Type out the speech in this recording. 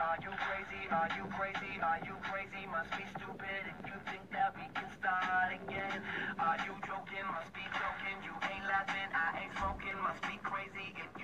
Are you crazy? Are you crazy? Are you crazy? Must be stupid if you think that we can start again. Are you joking? Must be joking. You ain't laughing, I ain't smoking. Must be crazy if